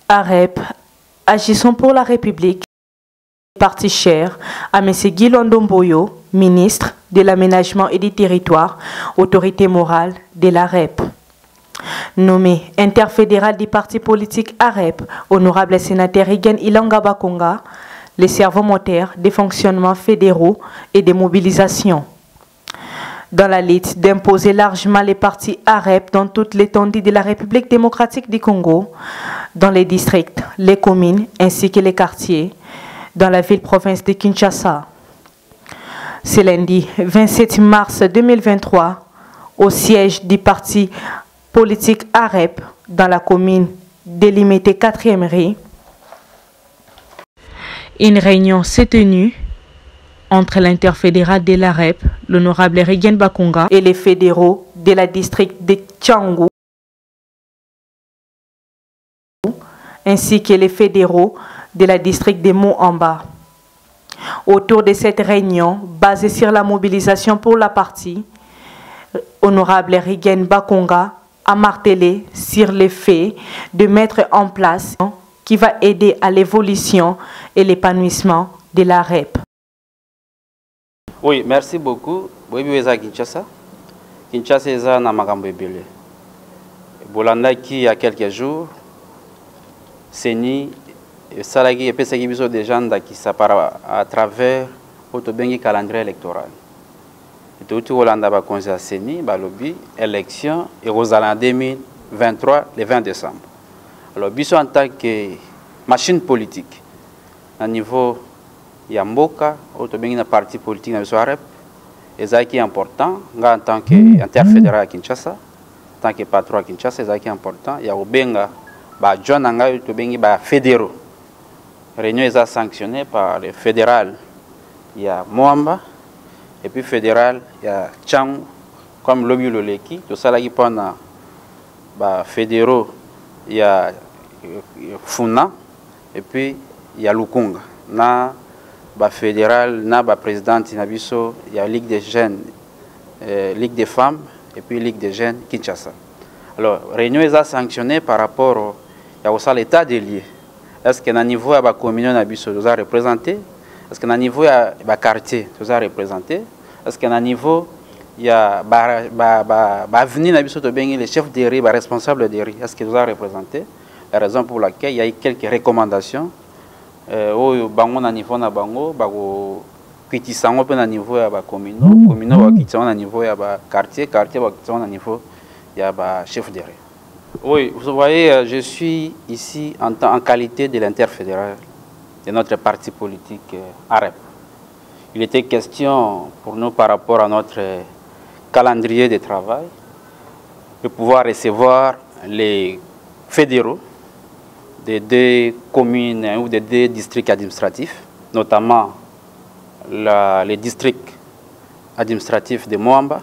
AREP, agissons pour la République, parti cher à M. Guy Londomboyo, ministre de l'Aménagement et du Territoire, autorité morale de l'AREP. Nommé interfédéral du parti politique AREP, honorable sénateur Rigen Ilanga Bakonga, les cerveaux moteurs des fonctionnements fédéraux et des mobilisations. Dans la lutte d'imposer largement les partis AREP dans toute l'étendue de la République démocratique du Congo, dans les districts, les communes ainsi que les quartiers, dans la ville-province de Kinshasa. Ce lundi 27 mars 2023, au siège du parti politique AREP dans la commune délimitée 4e rue, une réunion s'est tenue entre l'interfédéral de l'AREP, l'honorable Rigen Bakonga, et les fédéraux de la district de Tchangou, ainsi que les fédéraux de la district de Moamba. Autour de cette réunion, basée sur la mobilisation pour la partie, honorable Rigen Bakonga a martelé sur le fait de mettre en place qui va aider à l'évolution et l'épanouissement de l'AREP. Oui, merci beaucoup. Oui, Kinshasa. Kinshasa est un amagambo ebele. Bolanda qui il y a quelques jours, Seni Salagi et Pesaki biso des gens qui s'apparent à travers le calendrier électoral. Et tout le Hollande va conduire Seni, Balobi, élection et Rosaland 2023, le 20 décembre. Alors, biso en tant que machine politique, à niveau Yamboka, un parti politique dans le AREP, et ça qui est important, en tant qu'interfédéral à Kinshasa, en tant que patron à Kinshasa, c'est qui est important. Il y a Obenga, John Anga, fédéraux. Réunion est sanctionnée par le fédéral, il y a Moamba, et puis fédéral, il y a Tchang, comme Lobi Loleki, tout ça là qui pendant fédéraux, il y a Funa, et puis il y a Lukunga. Na fédéral, na présidente Nabiso, il y a Ligue des jeunes, Ligue des femmes, et puis Ligue des jeunes Kinshasa. Alors, réunion est sanctionnée par rapport à l'état des lieux. Est-ce qu'à un niveau de la communion Nabiso nous a représenté? Est-ce qu'à un niveau de la quartier nous a représenté? Est-ce qu'à un niveau il y a avenue Nabiso de Bengi, les chefs des riz, les responsables des riz, est-ce qu'ils nous a représenté? La raison pour laquelle il y a eu quelques recommandations. Au bango na niveau na bango bago kwitisango pe na niveau ya ba communaux ba kwitisango na niveau ya ba quartier ba kwitisango na niveau ya ba chef de rue. Oui, vous voyez, je suis ici en qualité de l'interfédéral de notre parti politique AREP. Il était question pour nous par rapport à notre calendrier de travail de pouvoir recevoir les fédéraux des 2 communes ou des 2 districts administratifs, notamment les districts administratifs de Moamba.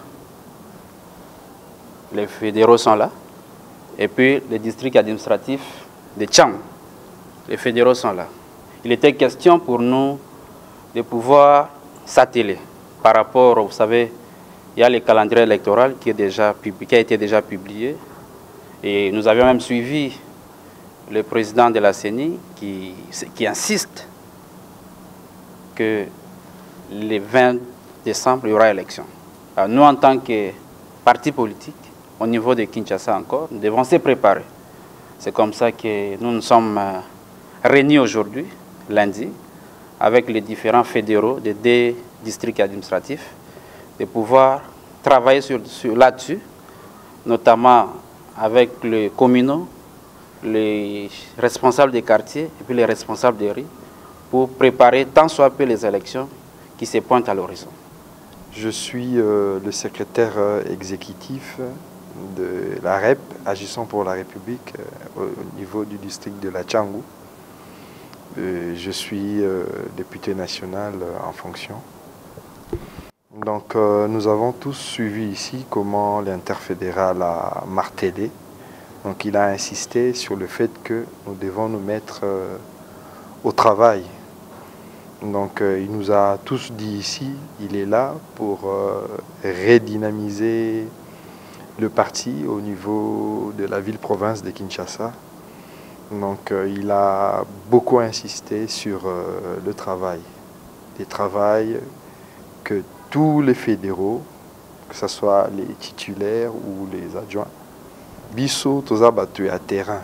Les fédéraux sont là. Et puis les districts administratifs de Tchang. Les fédéraux sont là. Il était question pour nous de pouvoir s'atteler par rapport, vous savez, il y a le calendrier électoral qui a été déjà publié. Et nous avions même suivi le président de la CENI qui insiste que le 20 décembre, il y aura élection. Alors, nous, en tant que parti politique, au niveau de Kinshasa encore, nous devons se préparer. C'est comme ça que nous nous sommes réunis aujourd'hui, lundi, avec les différents fédéraux des 2 districts administratifs, de pouvoir travailler là-dessus, notamment avec les communaux, les responsables des quartiers et puis les responsables des rues pour préparer tant soit peu les élections qui se pointent à l'horizon. Je suis le secrétaire exécutif de l'AREP, agissant pour la République au niveau du district de la Tchangou. Je suis député national en fonction. Donc nous avons tous suivi ici comment l'interfédéral a martelé. Donc il a insisté sur le fait que nous devons nous mettre au travail. Donc il nous a tous dit ici, il est là pour redynamiser le parti au niveau de la ville-province de Kinshasa Donc il a beaucoup insisté sur le travail. Le travail que tous les fédéraux, que ce soit les titulaires ou les adjoints, biso toza batu à terrain.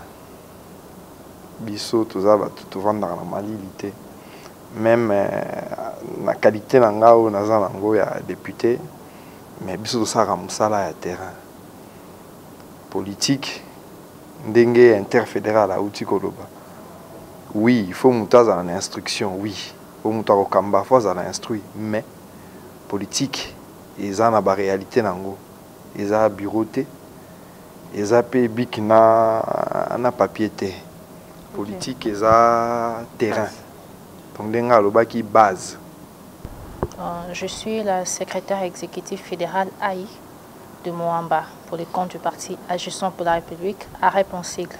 Biso toza batu tovanda na malilité. Même la qualité nanga ou naza nango ya député, mais biso tosala musala ya terrain. Politique ndenge interfédéral à outil koloba. Oui, il faut monter dans l'instruction, oui. Il faut monter au kamba, il faut instruire, mais politique, ils ont la réalité nango. Ils ont bureauté, ils ont bic na papier té. Politique, ils ont terrain. Donc denga loba qui base. Je suis la secrétaire exécutive fédérale AI de Moamba pour les comptes du parti Agissons pour la République, AREP en sigle.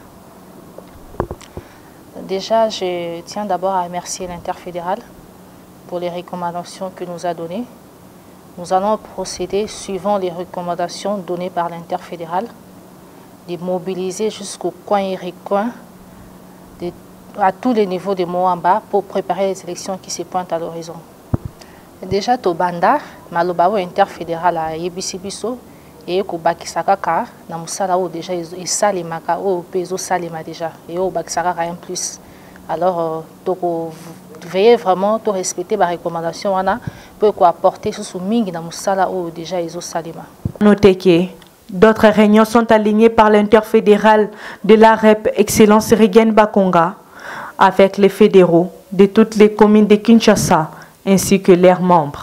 Déjà, je tiens d'abord à remercier l'interfédéral pour les recommandations qu'il nous a données. Nous allons procéder suivant les recommandations données par l'interfédéral, de mobiliser jusqu'au coin et recoin, à tous les niveaux de Moamba pour préparer les élections qui se pointent à l'horizon. Déjà, Tobanda, Malobao interfédéral à Yebisibiso, et ko bakisaka ka na musala o déjà esalemaka o peso salema déjà et o bakisaka rien plus. Alors veillez vraiment to respecter les recommandations wana pour ko apporter sous mingi na musala o déjà ezo salema. Notez que d'autres réunions sont alignées par l'interfédéral de l'AREP Excellence Rigen Bakonga avec les fédéraux de toutes les communes de Kinshasa ainsi que leurs membres.